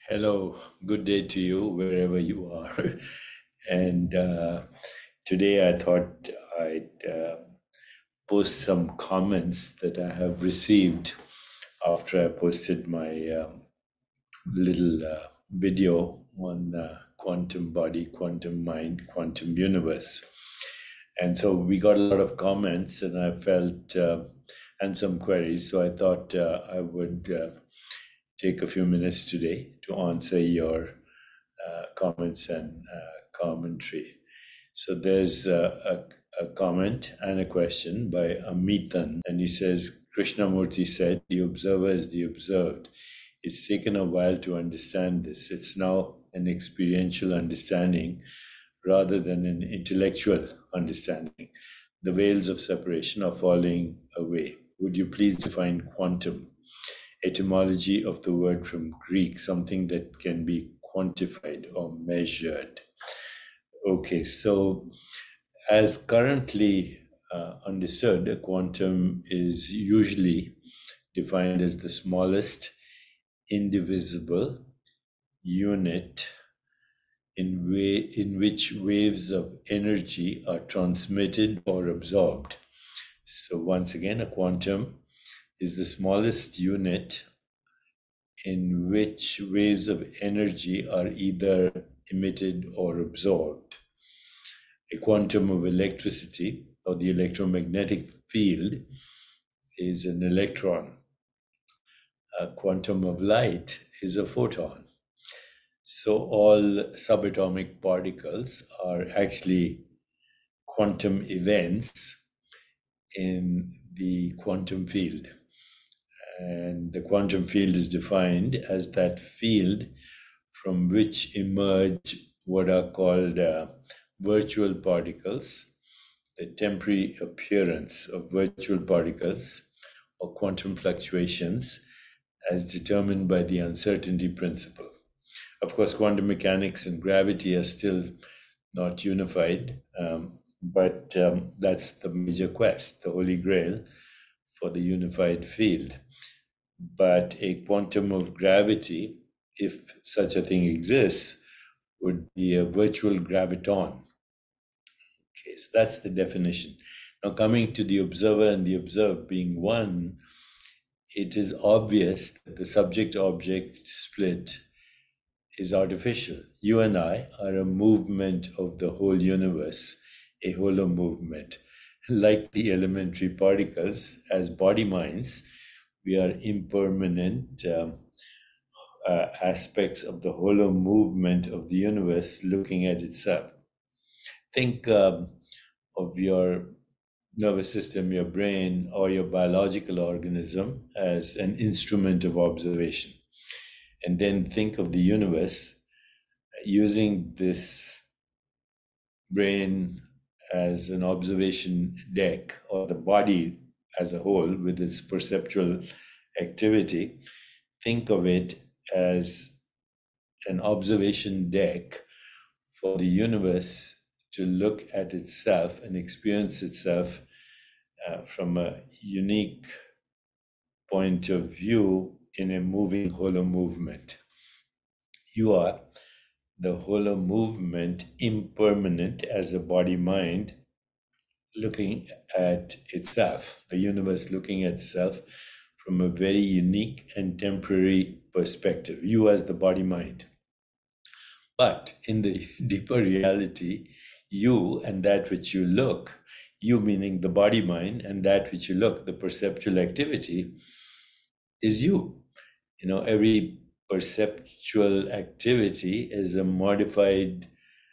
Hello, good day to you wherever you are. And today I thought I'd post some comments that I have received after I posted my little video on quantum body, quantum mind, quantum universe. And so we got a lot of comments, and I felt, and some queries. So I thought I would take a few minutes today to answer your comments and commentary. So there's a comment and a question by Amitan, and he says, Krishnamurti said, the observer is the observed. It's taken a while to understand this. It's now an experiential understanding rather than an intellectual understanding. The veils of separation are falling away. Would you please define quantum? Etymology of the word from Greek, something that can be quantified or measured. Okay, so as currently understood, a quantum is usually defined as the smallest indivisible unit in which waves of energy are transmitted or absorbed. So once again, a quantum is the smallest unit in which waves of energy are either emitted or absorbed. A quantum of electricity or the electromagnetic field is an electron. A quantum of light is a photon. So all subatomic particles are actually quantum events in the quantum field. And the quantum field is defined as that field from which emerge what are called virtual particles, the temporary appearance of virtual particles or quantum fluctuations as determined by the uncertainty principle. Of course, quantum mechanics and gravity are still not unified, but that's the major quest, the holy grail for the unified field. But a quantum of gravity, if such a thing exists, would be a virtual graviton. Okay, so that's the definition. Now, coming to the observer and the observed being one, it is obvious that the subject object split is artificial. You and I are a movement of the whole universe, a hollow movement. Like the elementary particles, as body minds, we are impermanent aspects of the hollow movement of the universe looking at itself. Think of your nervous system, your brain, or your biological organism as an instrument of observation. And then think of the universe using this brain as an observation deck, or the body as a whole with its perceptual activity. Think of it as an observation deck for the universe to look at itself and experience itself from a unique point of view in a moving hollow movement. You are the hollow movement, impermanent as a body mind, looking at itself, the universe looking at itself from a very unique and temporary perspective, you as the body mind. But in the deeper reality, you and that which you look, you meaning the body mind, and that which you look, the perceptual activity, is you. You know, every perceptual activity is a modified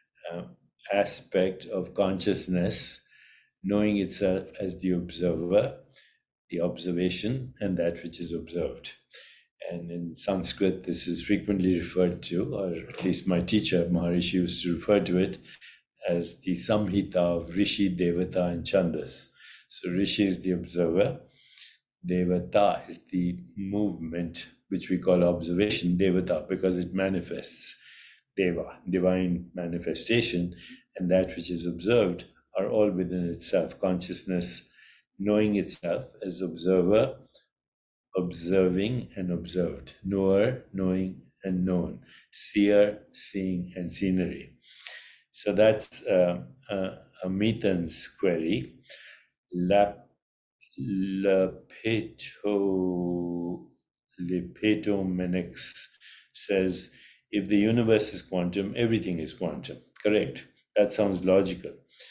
aspect of consciousness, knowing itself as the observer, the observation, and that which is observed. And in Sanskrit, this is frequently referred to, or at least my teacher, Maharishi, used to refer to it as the Samhita of Rishi, Devata, and Chandas. So Rishi is the observer, Devata is the movement, which we call observation, Devata, because it manifests, Deva, divine manifestation, and that which is observed are all within itself. Consciousness knowing itself as observer, observing and observed, knower, knowing and known, seer, seeing, and scenery. So that's a Meaton's query. Lap, Lepeto, Lepetomenex says, if the universe is quantum, everything is quantum. Correct. That sounds logical.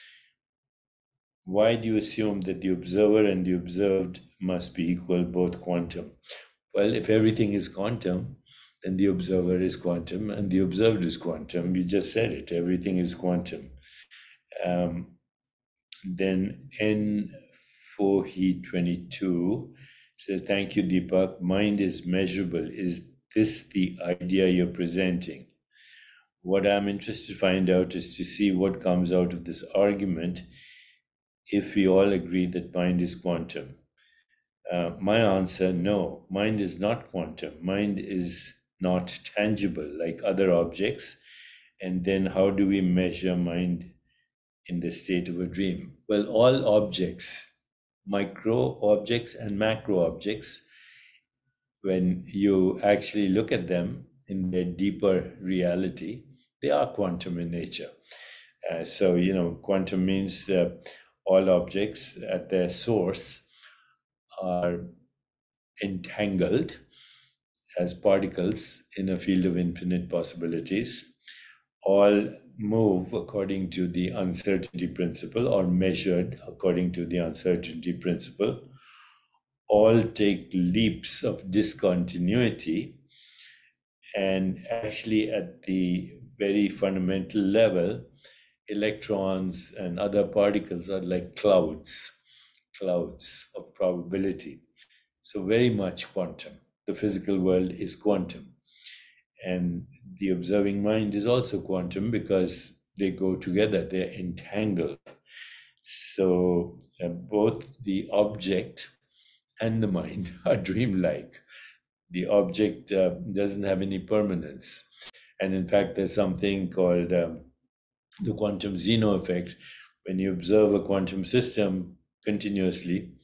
Why do you assume that the observer and the observed must be equal, both quantum? Well, if everything is quantum, then the observer is quantum and the observed is quantum. You just said it, everything is quantum. Then N4He22 says, thank you, Deepak. Mind is measurable. Is this the idea you're presenting? What I'm interested to find out is to see what comes out of this argument if we all agree that mind is quantum. My answer, no, mind is not quantum. Mind is not tangible like other objects. And then how do we measure mind in the state of a dream? Well, all objects, micro objects and macro objects, when you actually look at them in their deeper reality, they are quantum in nature. So, quantum means all objects at their source are entangled as particles in a field of infinite possibilities. All move according to the uncertainty principle or measured according to the uncertainty principle. All take leaps of discontinuity, and actually at the very fundamental level, electrons and other particles are like clouds of probability. So very much quantum. The physical world is quantum. And the observing mind is also quantum because they go together, they're entangled. So both the object and the mind are dreamlike. The object doesn't have any permanence. And in fact, there's something called the quantum Zeno effect. When you observe a quantum system continuously,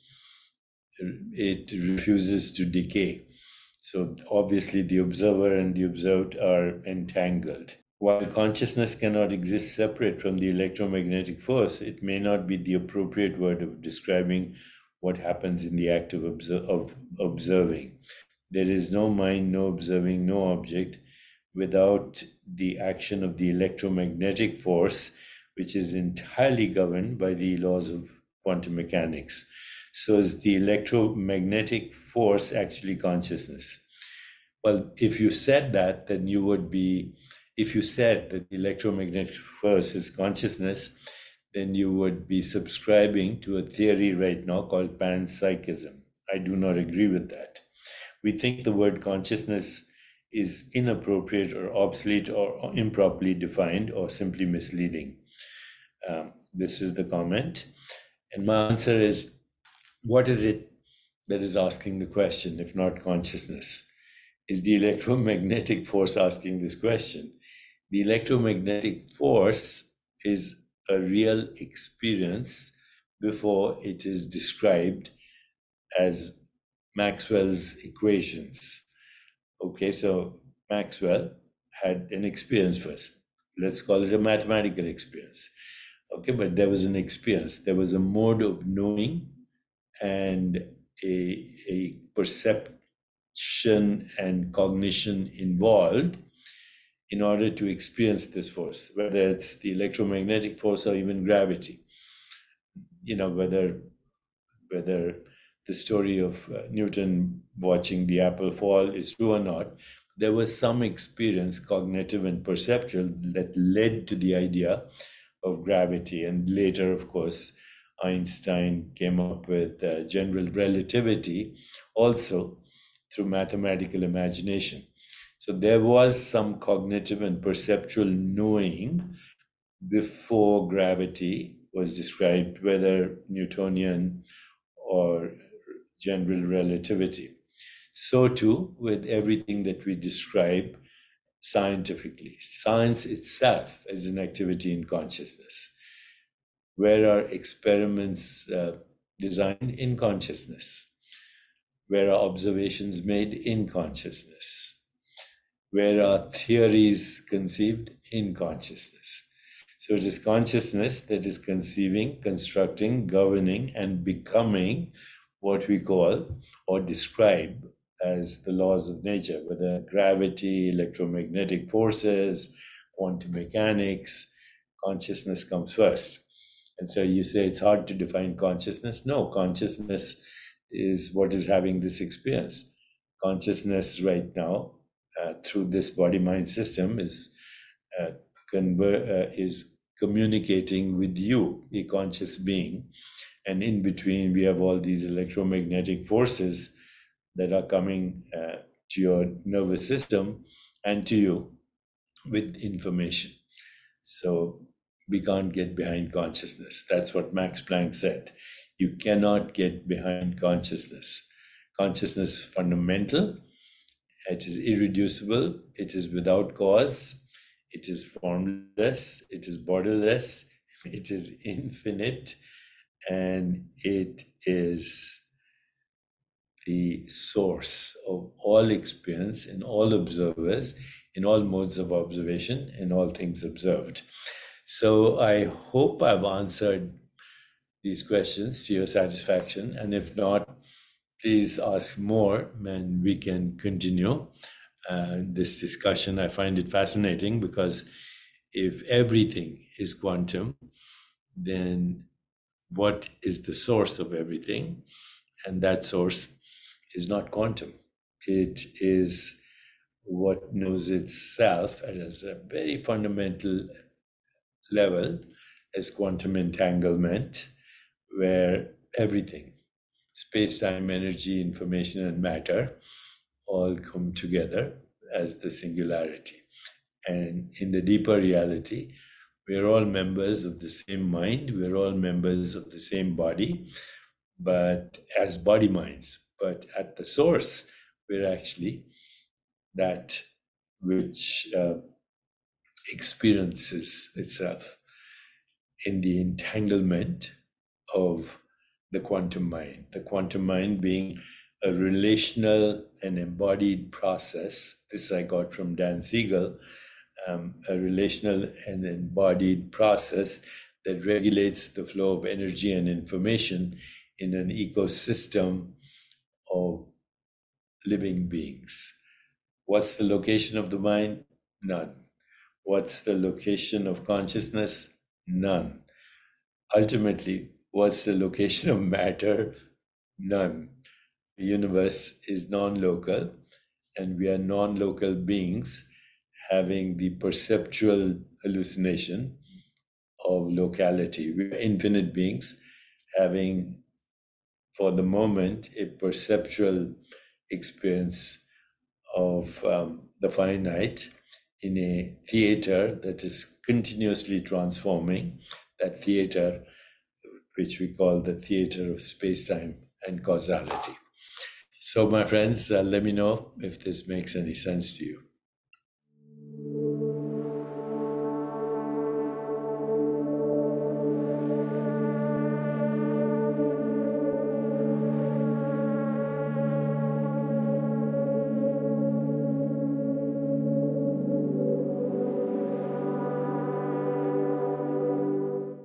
it refuses to decay. So obviously the observer and the observed are entangled. While consciousness cannot exist separate from the electromagnetic force, it may not be the appropriate word of describing what happens in the act of observing. There is no mind, no observing, no object without the action of the electromagnetic force, which is entirely governed by the laws of quantum mechanics. So is the electromagnetic force actually consciousness? Well, if you said that, then you would be, if you said that the electromagnetic force is consciousness, then you would be subscribing to a theory right now called panpsychism. I do not agree with that. We think the word consciousness is inappropriate or obsolete or improperly defined or simply misleading. This is the comment. And my answer is, what is it that is asking the question, if not consciousness? Is the electromagnetic force asking this question? The electromagnetic force is a real experience before it is described as Maxwell's equations. Okay, so Maxwell had an experience first. Let's call it a mathematical experience. Okay, but there was an experience. There was a mode of knowing and a perception and cognition involved in order to experience this force, whether it's the electromagnetic force or even gravity. Whether the story of Newton watching the apple fall is true or not, there was some experience, cognitive and perceptual, that led to the idea of gravity. And later, of course, Einstein came up with general relativity also through mathematical imagination. So there was some cognitive and perceptual knowing before gravity was described, whether Newtonian or general relativity. So too with everything that we describe scientifically. Science itself is an activity in consciousness. Where are experiments designed? In consciousness. Where are observations made? In consciousness. Where are theories conceived? In consciousness. So it is consciousness that is conceiving, constructing, governing, and becoming what we call or describe as the laws of nature, whether gravity, electromagnetic forces, quantum mechanics. Consciousness comes first. And so you say it's hard to define consciousness. No, consciousness is what is having this experience. Consciousness right now, through this body-mind system, uh, is communicating with you, a conscious being. And in between, we have all these electromagnetic forces that are coming to your nervous system and to you with information. So we can't get behind consciousness. That's what Max Planck said. You cannot get behind consciousness. Consciousness is fundamental. It is irreducible. It is without cause. It is formless. It is borderless. It is infinite. And it is the source of all experience in all observers, in all modes of observation, in all things observed. So I hope I've answered these questions to your satisfaction. And if not, please ask more and we can continue this discussion. I find it fascinating because if everything is quantum, then what is the source of everything? And that source is not quantum. It is what knows itself as a very fundamental level as quantum entanglement, where everything, space-time, energy, information, and matter all come together as the singularity. And in the deeper reality, we're all members of the same mind, we're all members of the same body, but as body minds. But at the source, we're actually that which experiences itself in the entanglement of the quantum mind being a relational and embodied process. This I got from Dan Siegel, a relational and embodied process that regulates the flow of energy and information in an ecosystem of living beings. What's the location of the mind? None. What's the location of consciousness? None. Ultimately, what's the location of matter? None. The universe is non-local, and we are non-local beings having the perceptual hallucination of locality. We are infinite beings having, for the moment, a perceptual experience of the finite in a theater that is continuously transforming, that theater which we call the theater of space-time and causality. So my friends, let me know if this makes any sense to you.